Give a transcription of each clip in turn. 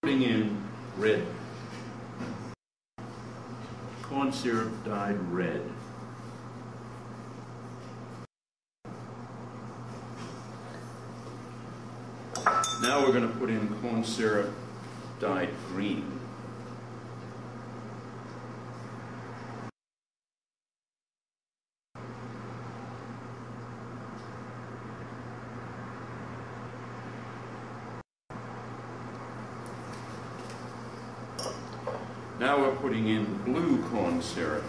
putting in red. Corn syrup dyed red. Now we're going to put in corn syrup dyed green. Now we're putting in blue corn syrup.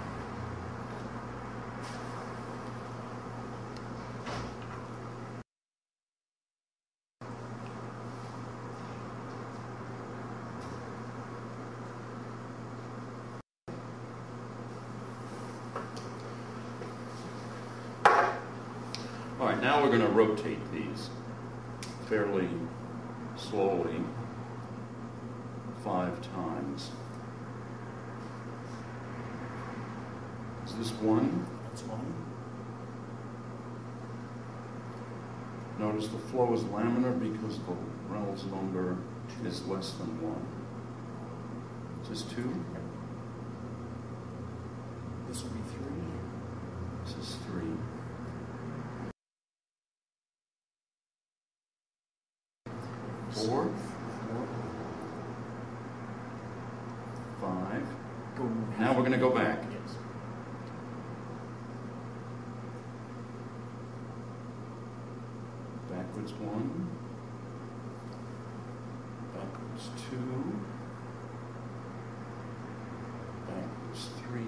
All right, now we're going to rotate these fairly slowly 5 times. Is this one? That's one. Notice the flow is laminar because the Reynolds number is less than 1. Is this 2? This will be 3. This is 3. 4. 5. Now we're going to go back. Yes. Backwards 1. Backwards 2. Backwards 3.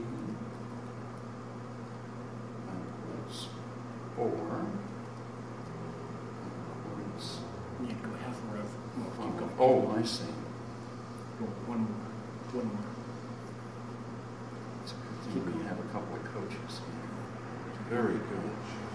Backwards 4. Backwards. You'd go half a rev. Well, keep going. Oh, I see. Go one more. One more. It's a good thing we have a couple of coaches here. Very good.